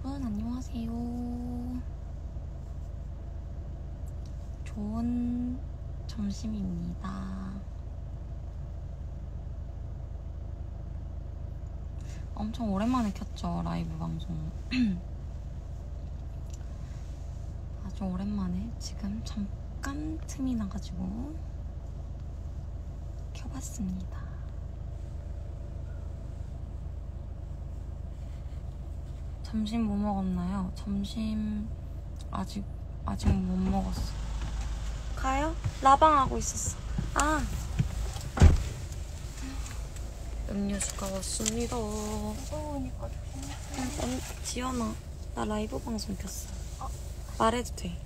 여러분 안녕하세요. 좋은 점심입니다. 엄청 오랜만에 켰죠, 라이브 방송. 아주 오랜만에 지금 잠깐 틈이 나가지고 켜봤습니다. 점심 뭐 먹었나요? 점심 아직 못 먹었어. 가요? 라방하고 있었어. 아, 음료수가 왔습니다. 무서우니까 조심해. 지연아, 나 라이브 방송 켰어. 말해도 돼.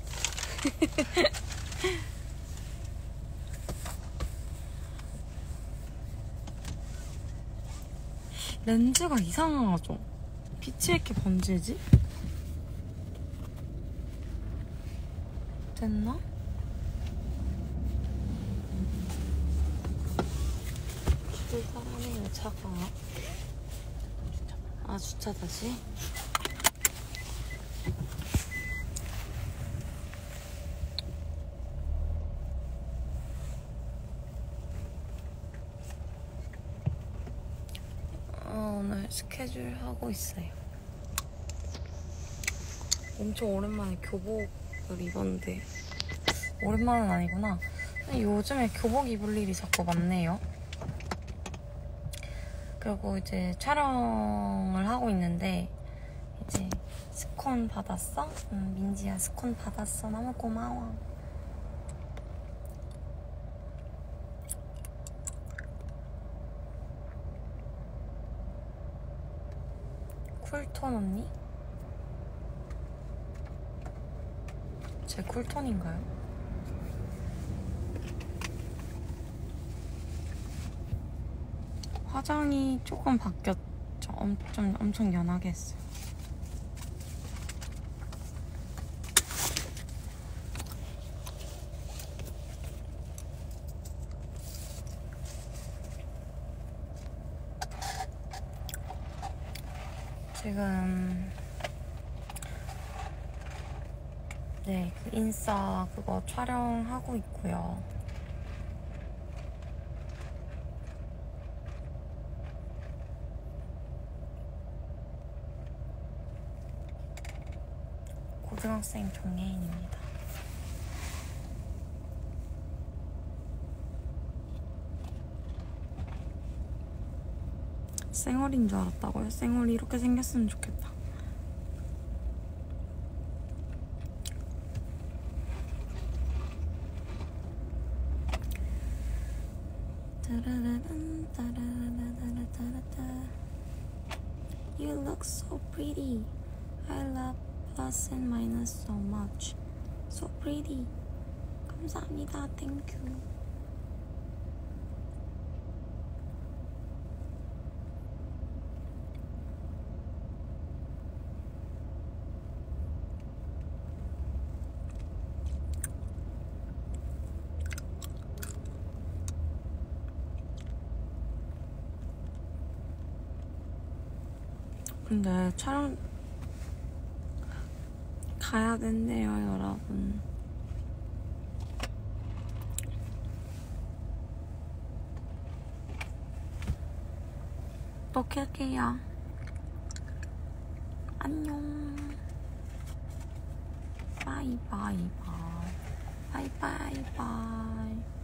렌즈가 이상하죠? 빛이 왜 이렇게 번지지? 됐나? 출발하네요, 차가. 아, 주차다시? 오늘 스케줄 하고 있어요. 엄청 오랜만에 교복을 입었는데, 오랜만은 아니구나. 요즘에 교복 입을 일이 자꾸 많네요. 그리고 이제 촬영을 하고 있는데, 이제 스콘 받았어? 민지야 스콘 받았어. 너무 고마워. 쿨톤 언니? 제 쿨톤인가요? 화장이 조금 바뀌었죠. 엄청 연하게 했어요. 지금 네, 그 인싸 그거 촬영하고 있고요. 고등학생 정예인입니다. 쌩얼인 줄 알았다고요? 쌩얼이 이렇게 생겼으면 좋겠다. You look so pretty. I love plus and minus so much. So pretty. 감사합니다. Thank you. 근데 촬영 가야 된대요, 여러분. 또 켤게요. 안녕. 바이바이바이. 바이바이바이.